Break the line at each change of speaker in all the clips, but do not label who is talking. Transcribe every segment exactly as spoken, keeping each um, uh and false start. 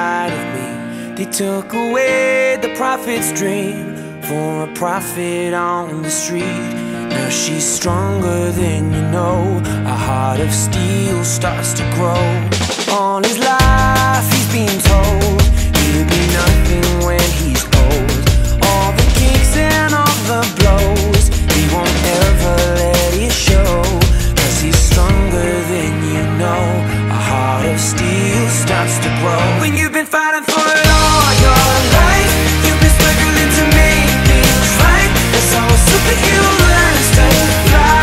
inside of me. They took away the prophet's dream for a prophet on the street. Now she's stronger than you know. A heart of steel starts to grow. All his life he's been told he'll be nothing when he's old. All the kicks and all the blows, he won't ever let it show. Cause he's stronger than you know. A heart of steel starts to grow. When you've been fighting for it all your life, you've been struggling to make things right. That's how a superhero learns to fly.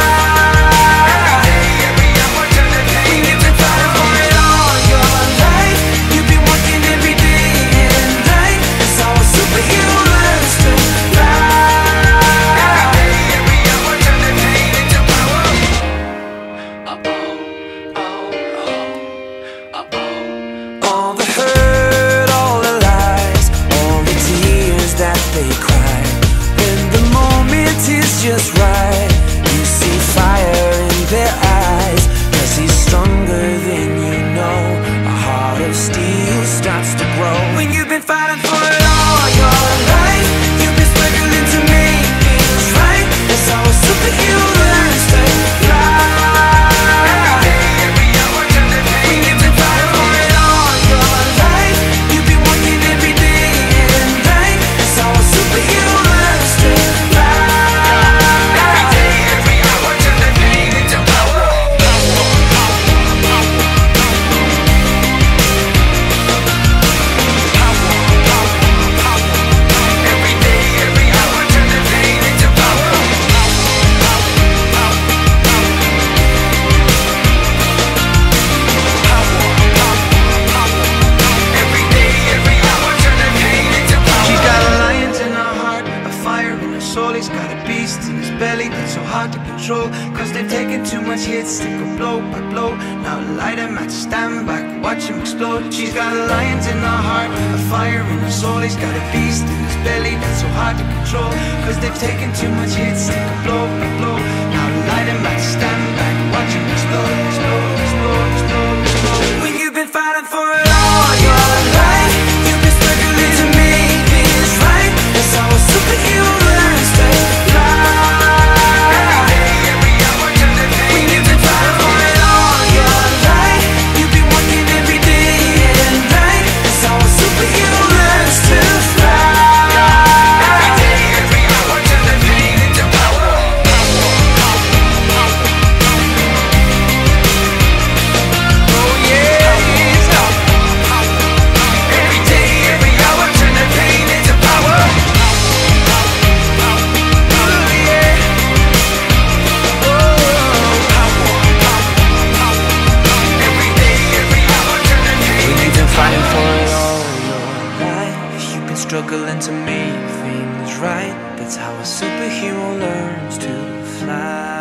Just right, you see fire in their eyes. Cause he's stronger than you know. A heart of steel starts to grow. When you've been fighting for it all your life, you've been struggling to make things right. That's how a superhero learns to fly. When you've been fighting for it all your life, you've been working every day and night. That's how a superhero learns to fly.
Cause they've taken too much hits, they go blow by blow. Now light him at stand back, watch him explode. She's got lions in her heart, a fire in her soul. He's got a beast in his belly that's so hard to control. Cause they've taken too much hits, they go blow by blow. Now light him at stand back, watch him explode, explode, explode, explode, explode. When you've been fighting for it all your life, you've been struggling to make things right. That's how a superhero learns to fly.
Struggling to make things right. That's how a superhero learns to fly.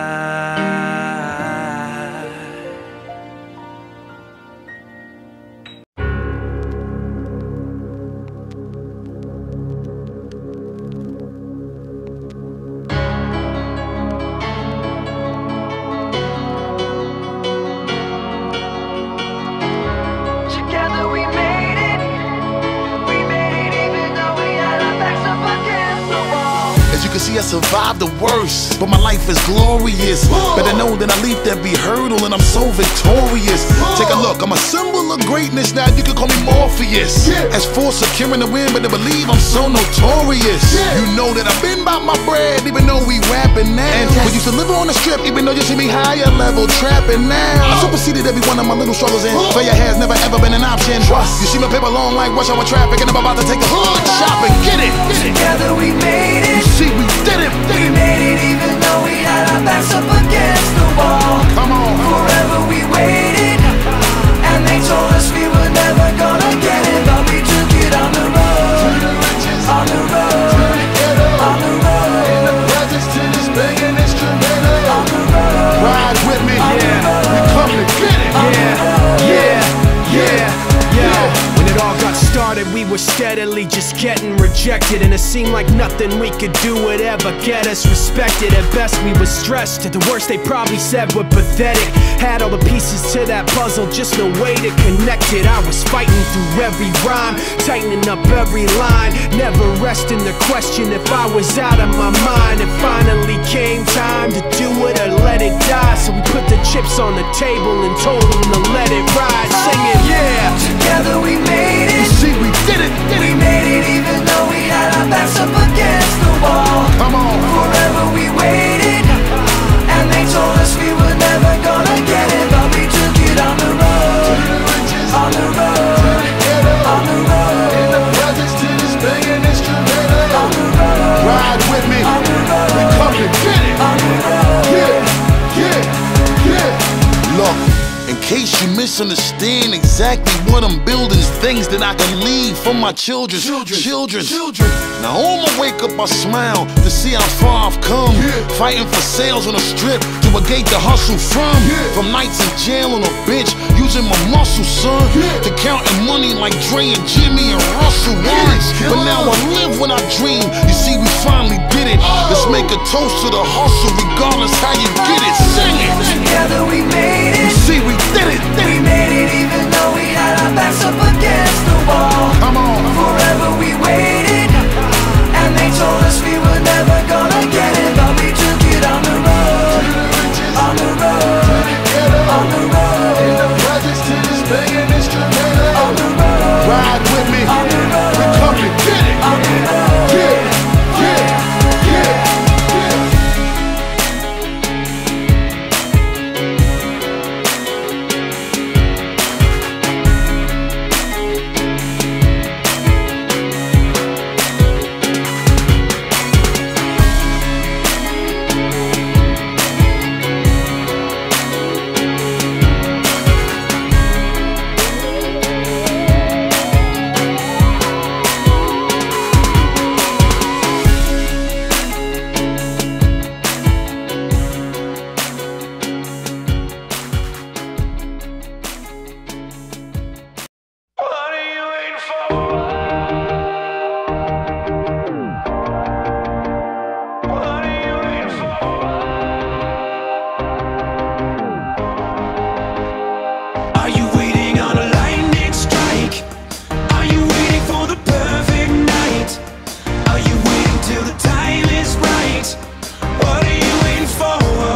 Together we made it. We made it even though we had our backs up against the wall.
As you can see, I survived the worst, but my life is glorious. Better know that I leaped every hurdle and I'm so victorious. Take a look, I'm a symbol of greatness. Now you can call me Morpheus. As for securing the win, better believe I'm so notorious. You know that I've been about my bread, even though we rapping now. We used to live on the strip, even though you see me higher level trapping now. I superseded every one of my little struggles, and failure has never ever been an option. You see my paper long like rush hour traffic, and I'm about to take a hood shopping. Get it!
Together we made it.
You see, we did it.
We made it even though we had our backs up against the wall.
Come on.
Forever we waited, and they told us we were never gonna get it, but we took it on the road, on the road, on the road, in the presence to this banging instrumental, on the road.
Ride with me, yeah. We come to get it.
Yeah, yeah, yeah, yeah. When it all got started, we were steadily just getting rejected, and it seemed like nothing we could do would ever get us respected. At best we were stressed, at the worst they probably said we're pathetic. Had all the pieces to that puzzle, just no way to connect it. I was fighting through every rhyme, tightening up every line, never resting the question if I was out of my mind. It finally came time to do it or let it die, so we put the chips on the table and told them to let it ride. Singing, yeah!
Together we made it.
You see, we did it, did
We
it.
made it even though we had our backs up against the wall.
Come on.
Forever we waited, and they told us we were never gonna get it, but we took it on the road, on the road, on the road,
In the presence to this banging instrumental.
on the road,
Ride with me.
on the road,
We come to get it.
on the road.
Yeah, yeah, yeah. Look, in case you misunderstand exactly what I'm building, is things that I can leave for my children. Children, children, children. Now on my wake up I smile to see how far I've come. Yeah. Fighting for sales on the strip to a gate to hustle from. Yeah. From nights in jail on a bench, using my muscle, son. Yeah. To counting money like Dre and Jimmy and Russell once. But now I live when I dream. You see, we finally did it. Oh. Let's make a toast to the hustle, regardless how you get it. Sing it.
Together we made
You
it.
see, we did it, did
We
it.
made it even though we had our backs up against the wall.
Come on.
Forever we waited, and they told us we were never gonna get it, but we took it on the road, on the road, on the road,
In the presence to this banging instrumental.
on the road,
Ride with me.
on the road,
We come to get it.
on the road.
Yeah, yeah, yeah, yeah.
Are you waiting on a lightning strike? Are you waiting for the perfect night? Are you waiting till the time is right? What are you waiting for?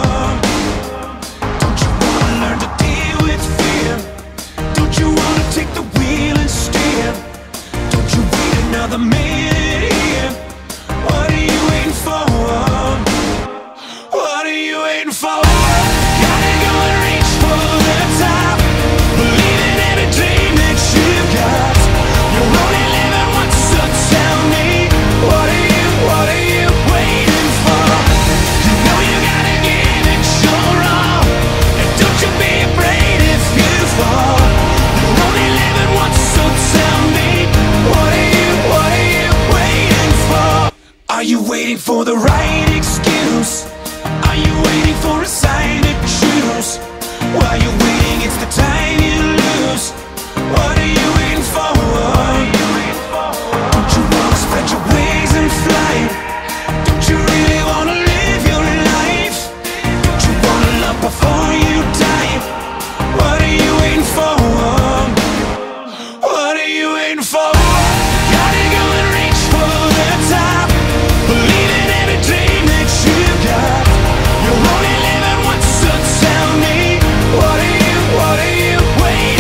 Don't you wanna learn to deal with fear? Don't you wanna take the wheel and steer? Don't you wait another minute here? What are you waiting for? What are you waiting for? Gotta go and reach for the top. Believe in every dream that you've got. You're only living once, so tell me, what are you, what are you waiting for? You know you gotta give it your all, and don't you be afraid if you fall. You're only living once, so tell me, what are you, what are you waiting for? Are you waiting for the right excuse? Are you waiting for a sign to choose? While you're waiting, it's the time you lose. What are you waiting for? Don't you wanna spread your wings and fly? Don't you really wanna live your life? Don't you wanna love before you die? What are you waiting for? What are you waiting for? Gotta go and reach for the top. Believe in every dream that you got. You're only living once, so tell me, what are you, what are you waiting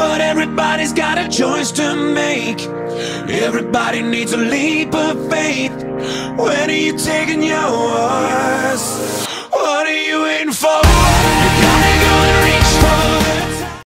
But everybody's got a choice to make. Everybody needs a leap of faith. When are you taking yours? What are you waiting for? You got